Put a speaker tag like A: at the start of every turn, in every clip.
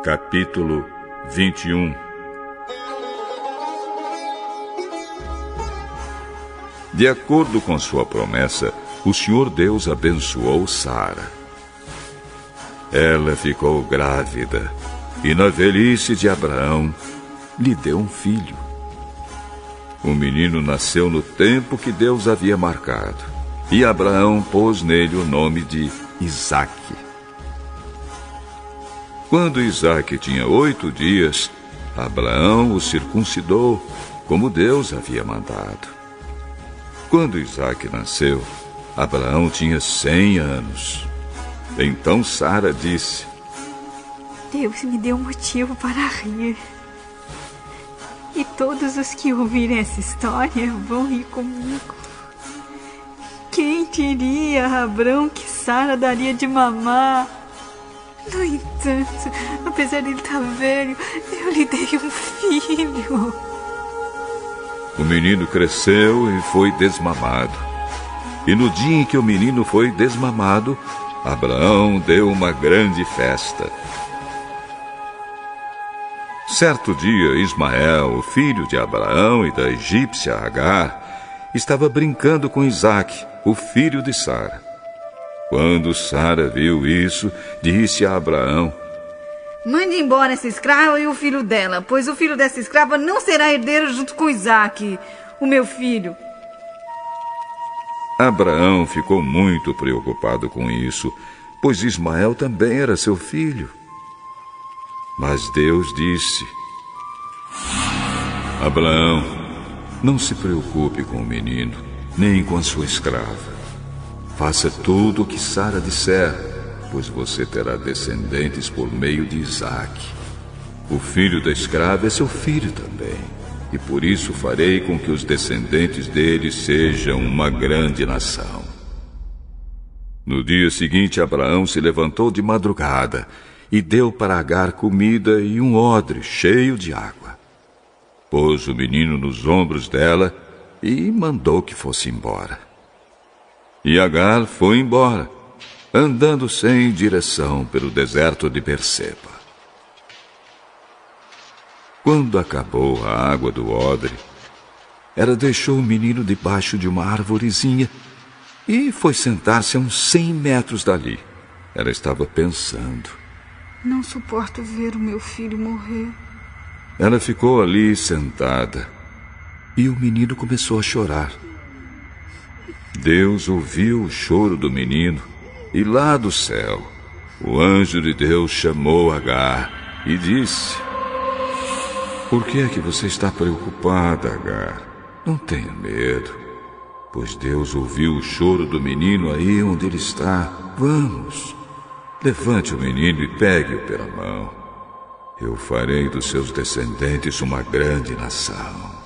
A: Capítulo 21. De acordo com sua promessa, o Senhor Deus abençoou Sara. Ela ficou grávida e, na velhice de Abraão, lhe deu um filho. O menino nasceu no tempo que Deus havia marcado, e Abraão pôs nele o nome de Isaque. Quando Isaque tinha 8 dias, Abraão o circuncidou, como Deus havia mandado. Quando Isaque nasceu, Abraão tinha 100 anos. Então Sara disse:
B: Deus me deu motivo para rir. E todos os que ouvirem essa história vão rir comigo. Quem diria a Abraão que Sara daria de mamar? No entanto, apesar de ele estar velho, eu lhe dei um filho.
A: O menino cresceu e foi desmamado. E no dia em que o menino foi desmamado, Abraão deu uma grande festa. Certo dia, Ismael, o filho de Abraão e da egípcia Agar, estava brincando com Isaque, o filho de Sara. Quando Sara viu isso, disse a Abraão:
C: Mande embora essa escrava e o filho dela, pois o filho dessa escrava não será herdeiro junto com Isaque, o meu filho.
A: Abraão ficou muito preocupado com isso, pois Ismael também era seu filho. Mas Deus disse: Abraão, não se preocupe com o menino, nem com a sua escrava. Faça tudo o que Sara disser, pois você terá descendentes por meio de Isaque. O filho da escrava é seu filho também, e por isso farei com que os descendentes dele sejam uma grande nação. No dia seguinte, Abraão se levantou de madrugada e deu para Agar comida e um odre cheio de água. Pôs o menino nos ombros dela e mandou que fosse embora. E Agar foi embora, andando sem direção pelo deserto de Berseba. Quando acabou a água do odre, ela deixou o menino debaixo de uma arvorezinha e foi sentar-se a uns 100 metros dali. Ela estava pensando:
B: Não suporto ver o meu filho morrer.
A: Ela ficou ali sentada e o menino começou a chorar. Deus ouviu o choro do menino e lá do céu, o anjo de Deus chamou Agar e disse: Por que é que você está preocupada, Agar? Não tenha medo, pois Deus ouviu o choro do menino aí onde ele está. Vamos, levante o menino e pegue-o pela mão. Eu farei dos seus descendentes uma grande nação.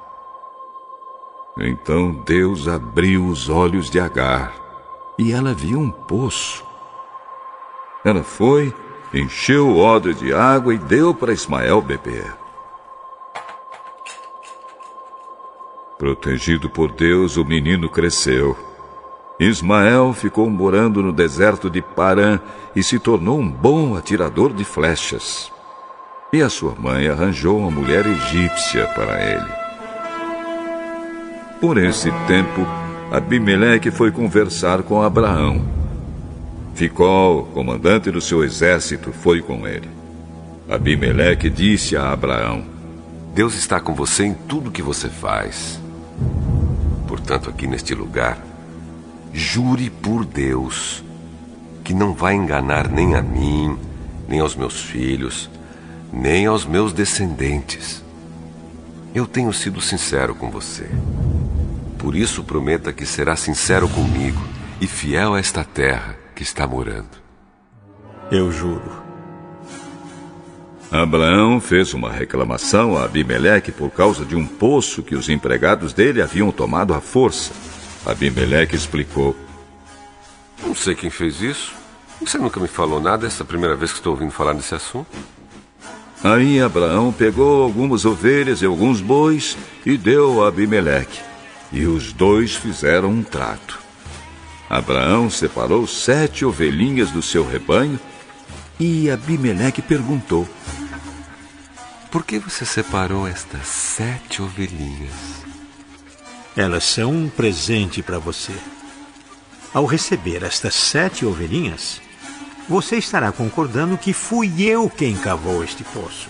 A: Então Deus abriu os olhos de Agar e ela viu um poço. Ela foi, encheu o odre de água e deu para Ismael beber. Protegido por Deus, o menino cresceu. Ismael ficou morando no deserto de Parã e se tornou um bom atirador de flechas. E a sua mãe arranjou uma mulher egípcia para ele. Por esse tempo, Abimeleque foi conversar com Abraão. Ficol, comandante do seu exército, foi com ele. Abimeleque disse a Abraão:
D: Deus está com você em tudo que você faz. Portanto, aqui neste lugar, jure por Deus que não vai enganar nem a mim, nem aos meus filhos, nem aos meus descendentes. Eu tenho sido sincero com você. Por isso, prometa que será sincero comigo e fiel a esta terra que está morando.
E: Eu juro.
A: Abraão fez uma reclamação a Abimeleque por causa de um poço que os empregados dele haviam tomado à força. Abimeleque explicou:
D: Não sei quem fez isso. Você nunca me falou nada, essa é a primeira vez que estou ouvindo falar desse assunto.
A: Aí Abraão pegou algumas ovelhas e alguns bois e deu a Abimeleque. E os dois fizeram um trato. Abraão separou 7 ovelhinhas do seu rebanho E Abimeleque perguntou:
D: Por que você separou estas 7 ovelhinhas?
E: Elas são um presente para você. Ao receber estas 7 ovelhinhas, você estará concordando que fui eu quem cavou este poço.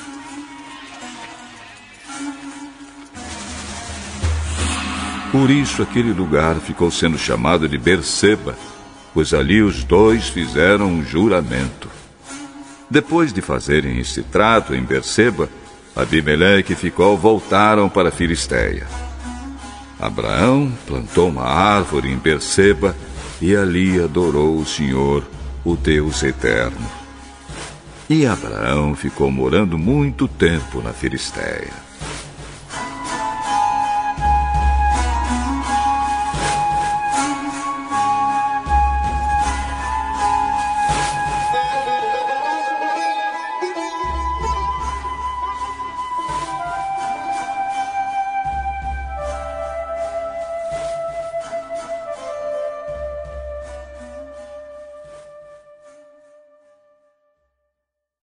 A: Por isso aquele lugar ficou sendo chamado de Berseba, pois ali os dois fizeram um juramento. Depois de fazerem esse trato em Berseba, Abimeleque e Ficol voltaram para a Filisteia. Abraão plantou uma árvore em Berseba e ali adorou o Senhor, o Deus eterno. E Abraão ficou morando muito tempo na Filisteia.